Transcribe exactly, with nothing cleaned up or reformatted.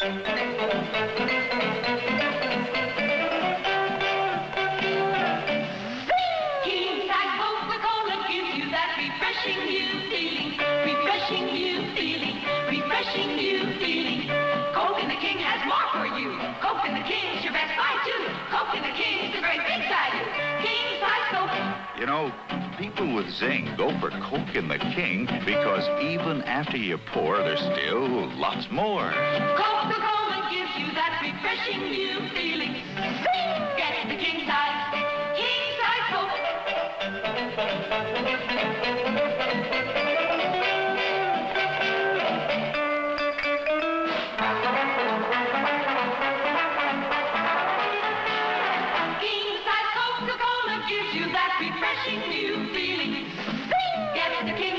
King-size Coca-Cola gives you that refreshing new feeling, refreshing new feeling, refreshing new feeling. Coke and the King has more for you. Coke and the King's your best buy too. Coke and the King's the great big size. King-size Coke. You know, people with Zing go for Coke and the King because even after you pour, there's still lots more. Coca-Cola gives you that refreshing new feeling. Zing! Get the king size, king size Coke. King size Coca-Cola gives you that refreshing new feeling. Zing! Get the king